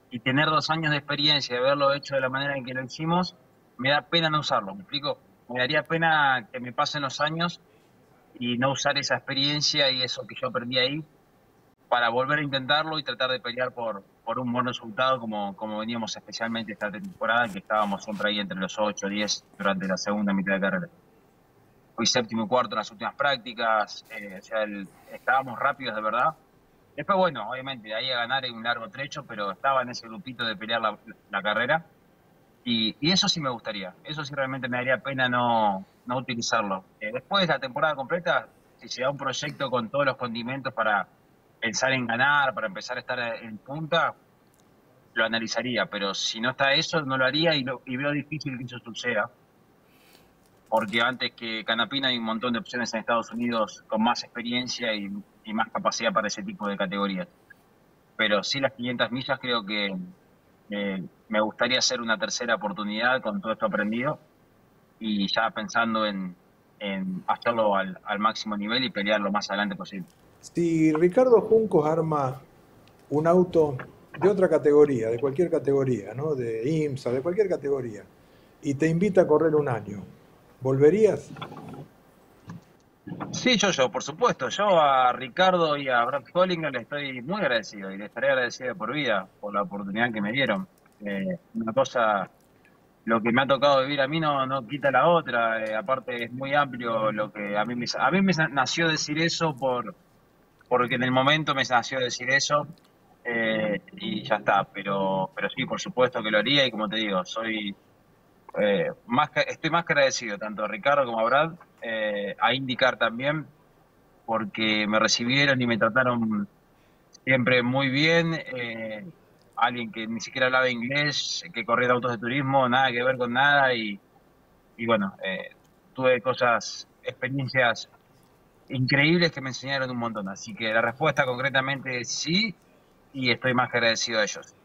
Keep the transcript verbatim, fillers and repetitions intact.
y tener dos años de experiencia y haberlo hecho de la manera en que lo hicimos, me da pena no usarlo, ¿me explico? Me daría pena que me pasen los años y no usar esa experiencia y eso que yo aprendí ahí para volver a intentarlo y tratar de pelear por, por un buen resultado como, como veníamos especialmente esta temporada, que estábamos siempre ahí entre los ocho o diez durante la segunda mitad de carrera. Fui séptimo y cuarto en las últimas prácticas, eh, o sea, el- estábamos rápidos de verdad. Después, bueno, obviamente, de ahí a ganar en un largo trecho, pero estaba en ese grupito de pelear la, la carrera. Y, y eso sí me gustaría, eso sí realmente me daría pena no, no utilizarlo. Eh, después de la temporada completa, si se da un proyecto con todos los condimentos para pensar en ganar, para empezar a estar en punta, lo analizaría, pero si no está eso, no lo haría y, lo, y veo difícil que eso suceda, porque antes que Canapina hay un montón de opciones en Estados Unidos con más experiencia y, y más capacidad para ese tipo de categorías. Pero sí las quinientas millas creo que eh, me gustaría hacer una tercera oportunidad con todo esto aprendido y ya pensando en, en hacerlo al, al máximo nivel y pelear lo más adelante posible. Si Ricardo Juncos arma un auto de otra categoría, de cualquier categoría, ¿no? De IMSA, de cualquier categoría, y te invita a correr un año, ¿volverías? Sí, yo, yo, por supuesto. Yo a Ricardo y a Brad Hollinger le estoy muy agradecido y le estaré agradecido de por vida por la oportunidad que me dieron. Eh, una cosa, lo que me ha tocado vivir a mí no, no quita la otra. Eh, aparte es muy amplio lo que a mí me, a mí me nació decir eso por, porque en el momento me nació decir eso eh, y ya está. Pero, pero sí, por supuesto que lo haría y como te digo, soy eh, más, que- estoy más que agradecido tanto a Ricardo como a Brad, eh, a IndyCar también porque me recibieron y me trataron siempre muy bien. Eh, alguien que ni siquiera hablaba inglés, que corría autos de turismo, nada que ver con nada. Y, y bueno, eh, tuve cosas, experiencias increíbles que me enseñaron un montón. Así que la respuesta concretamente es sí, y estoy más que agradecido a ellos.